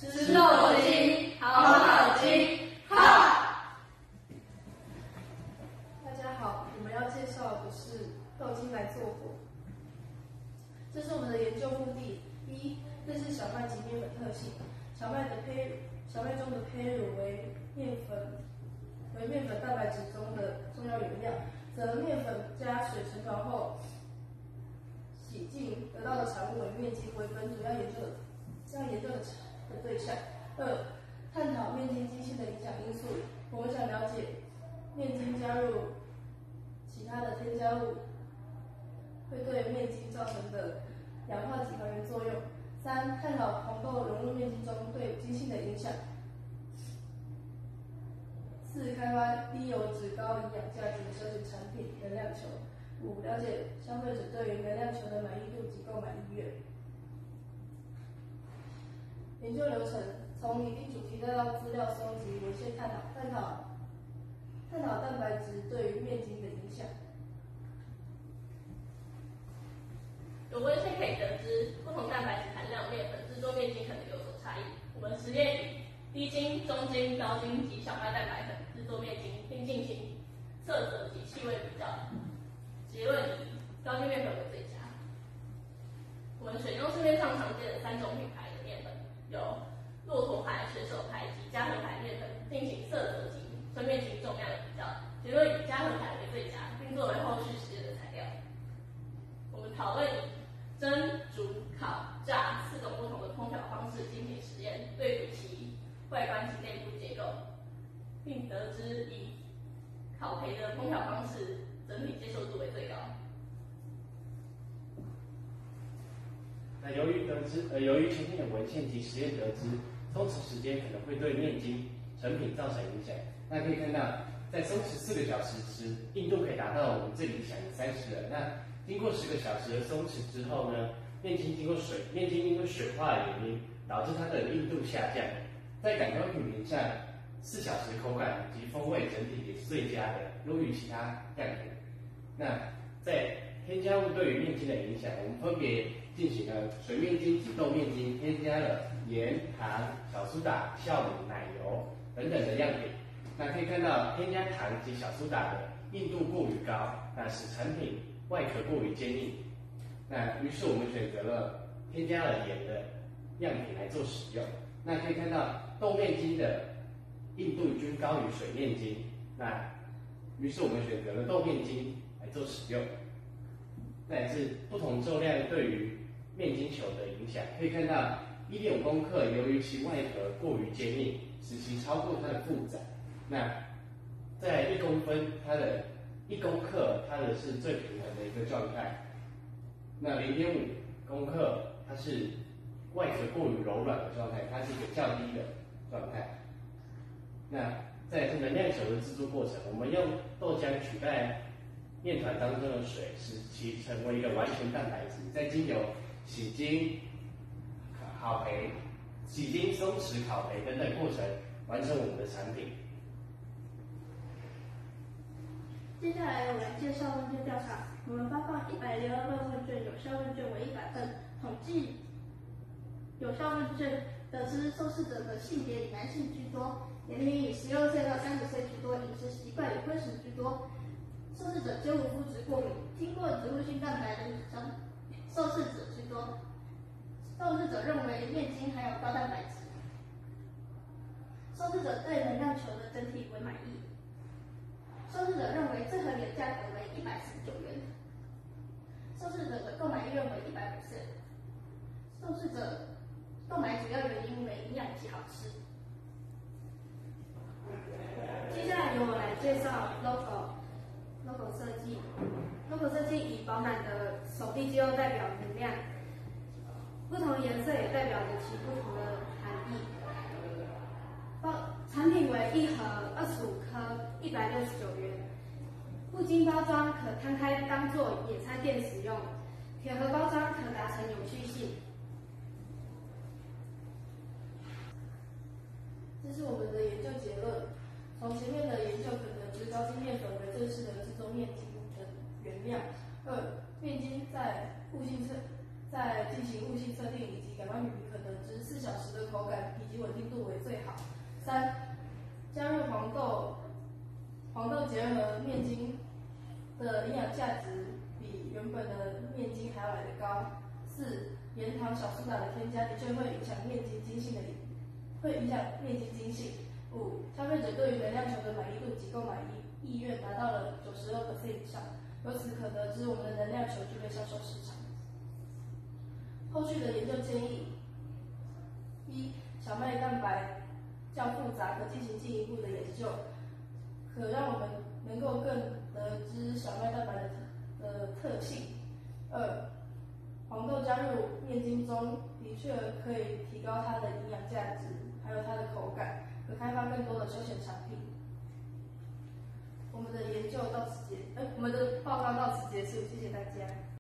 吃肉精，好脑筋，好。 大家好，我们要介绍的是豆精来做火。这是我们的研究目的：一、认识小麦及面粉特性。小麦中的胚乳为面粉蛋白质中的重要原料，则面粉加水成团后洗净得到的产物为面筋为本主要研究的对象。二、探讨面筋筋性的影响因素。我们想了解面筋加入其他的添加物会对面筋造成的氧化己还原作用。三、探讨红豆融入面筋中对筋性的影响。四、开发低油脂高营养价值的奢侈产品能量球。五、了解消费者对于能量球的满意度及购买意愿。研究流程：从拟定主题再到资料搜集、文献探讨蛋白质对于面筋的影响。 有文献可以得知，不同蛋白质含量面粉制作面筋可能有所差异。我们实验以低筋、中筋、高筋及小麦蛋白粉制作面筋，并进行色泽及气味比较。结论以高筋面粉为最佳。我们选用市面上常见的3种品牌的面粉，有骆驼牌、水手牌及嘉禾牌面粉，进行色泽及分面筋重量的比较。结论以嘉禾牌为最佳，并作为后续实验的材料。我们讨论以蒸、煮、烤、炸4种不同的烹调方式进行实验，对比其外观及内部结构，并得知以烤焙的烹调方式整体接受度为最高。 那由于前面的文献及实验得知，松弛时间可能会对面筋成品造成影响。那可以看到，在松弛4个小时时，硬度可以达到我们最理想的30了。那经过10个小时的松弛之后呢，面筋因为水化的原因，导致它的硬度下降。在感官品评上，4小时口感及风味整体也是最佳的，优于其他样品。那在添加物对于面筋的影响，我们分别进行了水面筋及豆面筋，添加了盐、糖、小苏打、酵母、奶油等等的样品。那可以看到，添加糖及小苏打的硬度过于高，那使产品外壳过于坚硬。那于是我们选择了添加了盐的样品来做使用。那可以看到豆面筋的硬度均高于水面筋，那于是我们选择了豆面筋来做使用。那也是不同重量对于面筋球的影响。可以看到 1.5公克，由于其外壳过于坚硬，使其超过它的负载。那在1公分，它的1公克，它的是最平衡的一个状态。那0.5公克，它是外壳过于柔软的状态，它是一个较低的状态。那在这能量球的制作过程，我们用豆浆取代面团当中的水，使其成为一个完全蛋白质，再经由洗精、松弛、烤焙等等过程，完成我们的产品。 接下来我来介绍问卷调查。我们发放102份问卷，有效问卷为100份。统计有效问卷得知，受试者的性别以男性居多，年龄以16岁到30岁居多，饮食习惯以荤食居多。受试者皆无肤质过敏，经过植物性蛋白的受试者居多。受试者认为面筋含有高蛋白质。受试者对能量球的整体为满意。受试者认为最合理的价格为149元。受试者的购买意愿为100%。受试者购买主要原因为营养及好吃。 接下来由我来介绍 logo 设计。logo 设计以饱满的手臂肌肉代表能量，不同颜色也代表着其不同的含义。产品为1盒25颗，169元。不经包装可摊开当做野餐垫使用，铁盒包装可达成有趣性。这是我们的研究结论。从前面的研究可得知，高筋面粉为最适合制作面筋的原料。2、面筋在进行物性测定以及感官比可得知4小时的口感以及好。3. 加入黄豆结合面筋的营养价值比原本的面筋还要来得高。4. 盐糖小苏打的添加的确会影响面筋筋性。5. 消费者对于能量球的满意度及购买意愿达到了92% 以上，由此可得知我们的能量球具备销售市场。后续的研究建议： 1. 小麦蛋白较复杂，可进行进一步的研究，可让我们能够更得知小麦蛋白的特性。2. 黄豆加入面筋中的确可以提高它的营养价值，还有它的口感，可开发更多的休闲产品。我们的报告到此结束，谢谢大家。